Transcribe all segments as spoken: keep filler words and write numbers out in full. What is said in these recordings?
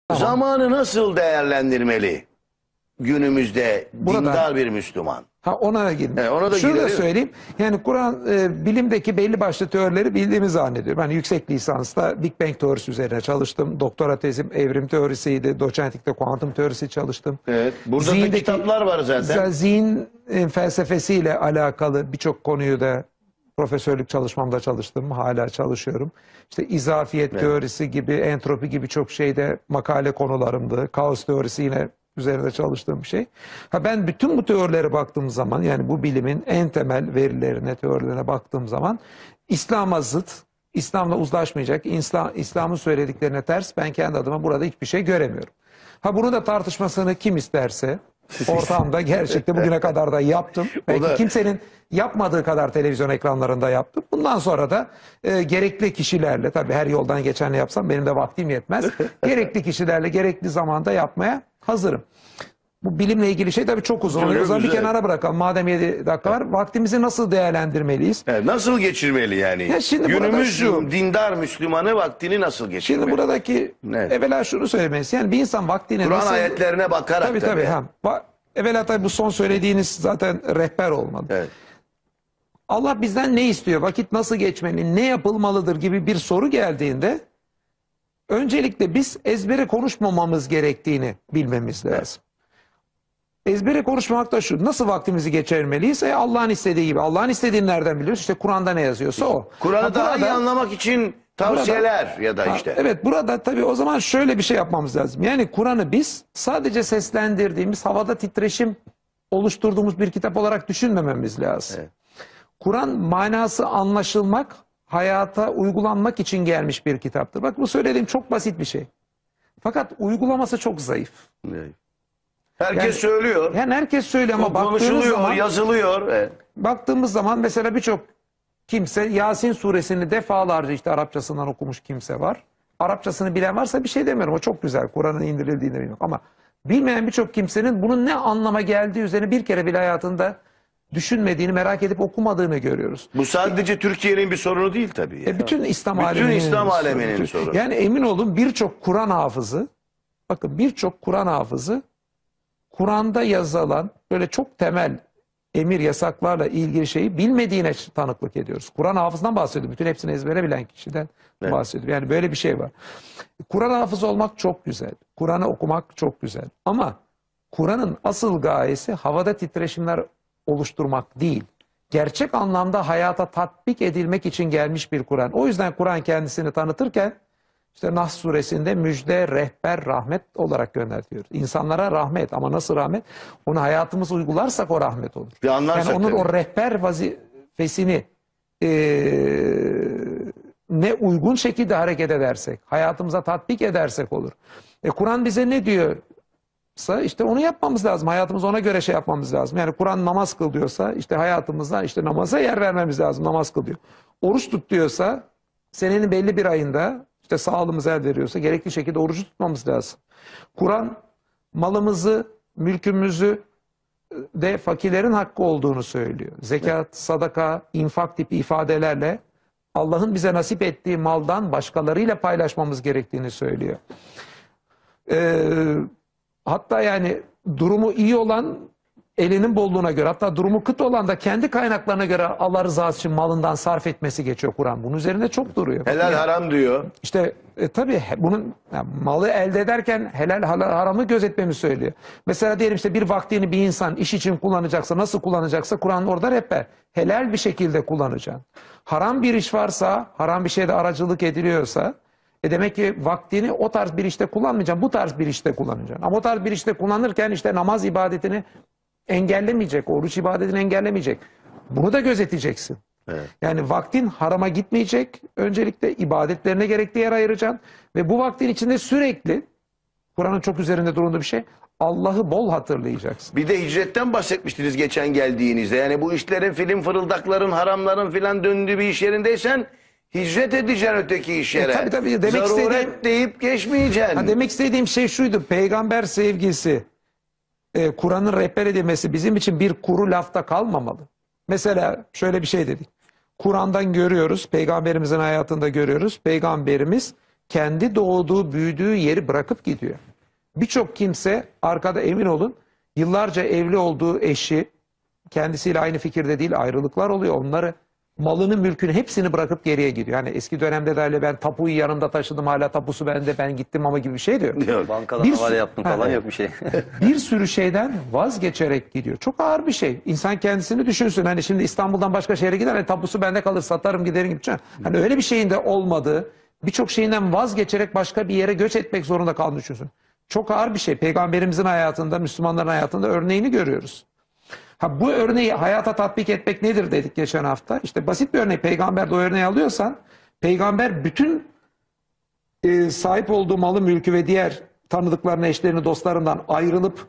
Zamanı nasıl değerlendirmeli günümüzde Burada- dindar bir Müslüman? Ha ona da gireyim. He, ona da Şunu da girelim. söyleyeyim. Yani Kur'an e, bilimdeki belli başlı teorileri bildiğimi zannediyorum. Ben yüksek lisansta Big Bang teorisi üzerine çalıştım. Doktora tezim evrim teorisiydi. Doçentlikte kuantum teorisi çalıştım. Evet. Burada da Zihindeki- kitaplar var zaten. Zihin e, felsefesiyle alakalı birçok konuyu da profesörlük çalışmamda çalıştım. Hala çalışıyorum. İşte izafiyet Evet. teorisi gibi, entropi gibi çok şeyde makale konularımdı. Kaos teorisi yine üzerinde çalıştığım bir şey. Ha ben bütün bu teorilere baktığım zaman, yani bu bilimin en temel verilerine, teorilerine baktığım zaman İslam'a zıt, İslam'la uzlaşmayacak, İslam, İslam'ın söylediklerine ters, ben kendi adıma burada hiçbir şey göremiyorum. Ha bunu da tartışmasını kim isterse ortamda gerçekten bugüne kadar da yaptım. Belki da- kimsenin yapmadığı kadar televizyon ekranlarında yaptım. Bundan sonra da e, gerekli kişilerle, tabii her yoldan geçenle yapsam benim de vaktim yetmez. Gerekli kişilerle gerekli zamanda yapmaya hazırım. Bu bilimle ilgili şey tabii çok uzun. Çok O zaman bir güzel. kenara bırakalım. Madem yedi dakika var, vaktimizi nasıl değerlendirmeliyiz? Evet, nasıl geçirmeli yani? Ya şimdi burada Günümüz şu- dindar Müslümanı vaktini nasıl geçirmeli? Şimdi buradaki Evet. evvela şunu söylemesi. Yani bir insan vaktini Kur'an nasıl... ayetlerine bakarak Tabii tabii. Ha. Ba- Evvela tabii bu son söylediğiniz zaten rehber olmalı. Evet. Allah bizden ne istiyor? Vakit nasıl geçmeli? Ne yapılmalıdır gibi bir soru geldiğinde öncelikle biz ezbere konuşmamamız gerektiğini bilmemiz lazım. Ezbere konuşmak da şu. Nasıl vaktimizi geçirmeliyiz? E, Allah'ın istediği gibi. Allah'ın istediğini nereden biliyoruz? İşte Kur'an'da ne yazıyorsa o. Kur'an'ı Ha, daha iyi burada- anlamak için tavsiyeler ya da Ha, işte. Evet, burada tabii o zaman şöyle bir şey yapmamız lazım. Yani Kur'an'ı biz sadece seslendirdiğimiz, havada titreşim oluşturduğumuz bir kitap olarak düşünmememiz lazım. Evet. Kur'an manası anlaşılmak, hayata uygulanmak için gelmiş bir kitaptır. Bak bu söylediğim çok basit bir şey. Fakat uygulaması çok zayıf. Evet. Herkes Yani- söylüyor. Yani herkes söylüyor ama baktığımız Konuşuluyor, zaman, yazılıyor. Evet. baktığımız zaman mesela birçok kimse Yasin suresini defalarca işte Arapçasından okumuş kimse var. Arapçasını bilen varsa bir şey demiyorum. O çok güzel. Kur'an'ın indirildiğini bilmiyorum. Ama bilmeyen birçok kimsenin bunun ne anlama geldiği üzerine bir kere bile hayatında düşünmediğini, merak edip okumadığını görüyoruz. Bu sadece Türkiye'nin bir sorunu değil tabii. ya. E bütün İslam Bütün aleminin, İslam aleminin bütün- sorunu. Yani emin olun birçok Kur'an hafızı, bakın birçok Kur'an hafızı Kur'an'da yazılan böyle çok temel emir yasaklarla ilgili şeyi bilmediğine tanıklık ediyoruz. Kur'an hafızından bahsediyorum. Bütün hepsini ezbere bilen kişiden Evet. bahsediyorum. Yani böyle bir şey var. Kur'an hafızı olmak çok güzel. Kur'an'ı okumak çok güzel. Ama Kur'an'ın asıl gayesi havada titreşimler oluşturmak değil. Gerçek anlamda hayata tatbik edilmek için gelmiş bir Kur'an. O yüzden Kur'an kendisini tanıtırken işte Nahl suresinde müjde, rehber, rahmet olarak gönderiyor. İnsanlara rahmet, ama nasıl rahmet? Onu hayatımız uygularsak o rahmet olur. Bir anlarsak Yani onun tabii. o rehber vazifesini eee, ne uygun şekilde hareket edersek, hayatımıza tatbik edersek olur. E, Kur'an bize ne diyorsa işte onu yapmamız lazım. Hayatımızı ona göre şey yapmamız lazım. Yani Kur'an namaz kıl diyorsa işte hayatımızda işte namaza yer vermemiz lazım. Namaz kıl diyor. Oruç tut diyorsa senenin belli bir ayında işte sağlığımız el veriyorsa gerekli şekilde orucu tutmamız lazım. Kur'an malımızı, mülkümüzü de fakirlerin hakkı olduğunu söylüyor. Zekat, sadaka, infak tipi ifadelerle Allah'ın bize nasip ettiği maldan başkalarıyla paylaşmamız gerektiğini söylüyor. Ee, hatta yani durumu iyi olan elinin bolluğuna göre, hatta durumu kıt olan da kendi kaynaklarına göre Allah rızası için malından sarf etmesi geçiyor Kur'an. Bunun üzerinde çok duruyor. Helal Yani haram diyor. İşte e, tabii he- bunun yani malı elde ederken helal halal, haramı gözetmemizi söylüyor. Mesela diyelim işte bir vaktini bir insan iş için kullanacaksa, nasıl kullanacaksa Kur'an orada rehber. Helal bir şekilde kullanacaksın. Haram bir iş varsa, haram bir şeyde aracılık ediliyorsa, e demek ki vaktini o tarz bir işte kullanmayacaksın, bu tarz bir işte kullanacaksın. Ama o tarz bir işte kullanırken işte namaz ibadetini engellemeyecek, oruç ibadetini engellemeyecek. Bunu da gözeteceksin. Evet. Yani vaktin harama gitmeyecek. Öncelikle ibadetlerine gerektiği yer ayıracaksın. Ve bu vaktin içinde sürekli, Kur'an'ın çok üzerinde durduğu bir şey, Allah'ı bol hatırlayacaksın. Bir de hicretten bahsetmiştiniz geçen geldiğinizde. Yani bu işlerin, film fırıldakların, haramların filan döndüğü bir iş yerindeysen hicret edeceksin öteki iş yere. E, tabii tabii, demek Zaruret istediğim- deyip geçmeyeceksin. Ha, demek istediğim şey şuydu. Peygamber sevgisi, e, Kur'an'ın rehber edilmesi bizim için bir kuru lafta kalmamalı. Mesela şöyle bir şey dedik. Kur'an'dan görüyoruz, Peygamberimizin hayatında görüyoruz. Peygamberimiz kendi doğduğu, büyüdüğü yeri bırakıp gidiyor. Birçok kimse arkada emin olun yıllarca evli olduğu eşi, kendisiyle aynı fikirde değil, ayrılıklar oluyor. Onları, malını, mülkünü hepsini bırakıp geriye gidiyor. Yani eski dönemde de öyle ben tapuyu yanımda taşıdım, hala tapusu bende, ben gittim ama gibi bir şey diyor. Yok. Bankadan Bir havale sü- yaptım Ha, falan evet. yok bir şey. Bir sürü şeyden vazgeçerek gidiyor. Çok ağır bir şey. İnsan kendisini düşünsün. Hani şimdi İstanbul'dan başka şehre gider, hani tapusu bende kalır, satarım giderim gibi. Hani öyle bir şeyin de olmadığı, birçok şeyinden vazgeçerek başka bir yere göç etmek zorunda kaldığını düşünsün. Çok ağır bir şey. Peygamberimizin hayatında, Müslümanların hayatında örneğini görüyoruz. Ha, bu örneği hayata tatbik etmek nedir dedik geçen hafta. İşte basit bir örnek. Peygamber de o örneği alıyorsan, peygamber bütün e, sahip olduğu malı, mülkü ve diğer tanıdıklarını, eşlerini, dostlarından ayrılıp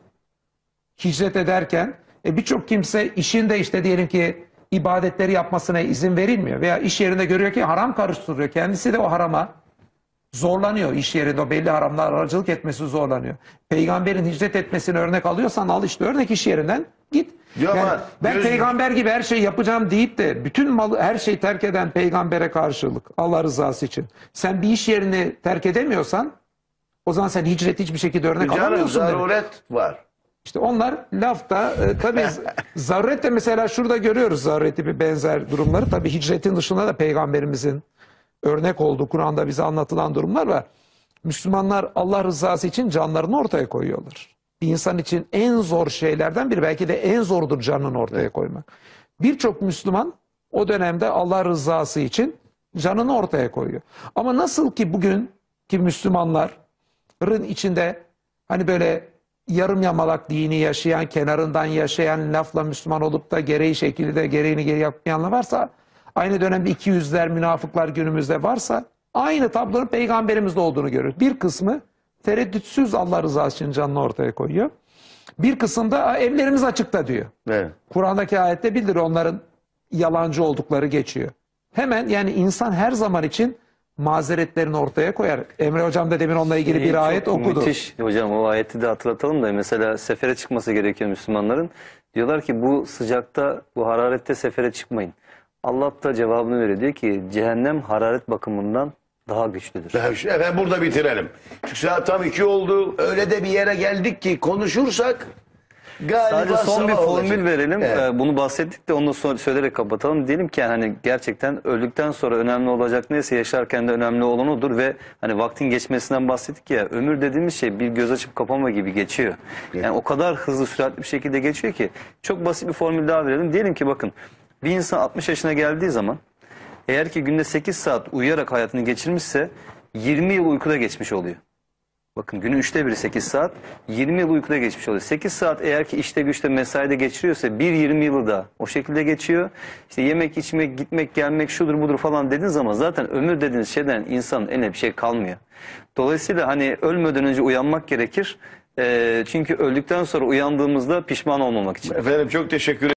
hicret ederken e, birçok kimse işinde işte diyelim ki ibadetleri yapmasına izin verilmiyor veya iş yerinde görüyor ki haram karıştırıyor. Kendisi de o harama zorlanıyor, iş yerinde o belli haramlar aracılık etmesi zorlanıyor. Peygamberin hicret etmesini örnek alıyorsan al işte örnek, iş yerinden git. Ya Yani ama ben göz- peygamber gibi her şeyi yapacağım deyip de bütün malı, her şeyi terk eden peygambere karşılık, Allah rızası için sen bir iş yerini terk edemiyorsan o zaman sen hicret hiçbir şekilde örnek Canım alamıyorsun demek. zaruret var. İşte onlar lafta e, tabii zaruret de mesela şurada görüyoruz zarureti bir benzer durumları. Tabii hicretin dışında da peygamberimizin örnek olduğu Kur'an'da bize anlatılan durumlar var. Müslümanlar Allah rızası için canlarını ortaya koyuyorlar. Bir insan için en zor şeylerden biri, belki de en zordur canını ortaya koymak. Birçok Müslüman o dönemde Allah rızası için canını ortaya koyuyor. Ama nasıl ki bugün ki Müslümanların içinde hani böyle yarım yamalak dini yaşayan, kenarından yaşayan, lafla Müslüman olup da gereği şekilde gereğini geri yapmayanlar varsa, aynı dönemde iki yüzler, münafıklar günümüzde varsa, aynı tablonun peygamberimizde olduğunu görüyoruz. Bir kısmı tereddütsüz Allah rızası için canını ortaya koyuyor. Bir kısım da evlerimiz açıkta diyor. Evet. Kur'an'daki ayette bildiriyor onların yalancı oldukları geçiyor. Hemen yani insan her zaman için mazeretlerini ortaya koyar. Emre Hocam da demin onunla ilgili bir Çok ayet okudu. Müthiş hocam, o ayeti de hatırlatalım da mesela sefere çıkması gerekiyor Müslümanların. Diyorlar ki bu sıcakta, bu hararette sefere çıkmayın. Allah da cevabını veriyor. Diyor ki cehennem hararet bakımından daha güçlüdür. Efendim burada bitirelim. Çünkü saat tam iki oldu. Öyle de bir yere geldik ki konuşursak galiba Sadece son bir sabah formül olacak. verelim. Evet. Ee, bunu bahsettik de onu da sonra söyleyerek kapatalım. Diyelim ki hani gerçekten öldükten sonra önemli olacak neyse yaşarken de önemli olan odur ve hani vaktin geçmesinden bahsettik ya, ömür dediğimiz şey bir göz açıp kapama gibi geçiyor. Yani o kadar hızlı, süratli bir şekilde geçiyor ki çok basit bir formül daha verelim. Diyelim ki bakın, bir insan altmış yaşına geldiği zaman eğer ki günde sekiz saat uyuyarak hayatını geçirmişse yirmi yıl uykuda geçmiş oluyor. Bakın günün üçte biri sekiz saat, yirmi yıl uykuda geçmiş oluyor. sekiz saat eğer ki işte güçte mesaide geçiriyorsa bir yirmi yılı da o şekilde geçiyor. İşte yemek, içmek, gitmek, gelmek, şudur budur falan dediğiniz zaman zaten ömür dediğiniz şeyden insanın eline bir şey kalmıyor. Dolayısıyla hani ölmeden önce uyanmak gerekir. Ee, çünkü öldükten sonra uyandığımızda pişman olmamak için. Efendim çok teşekkür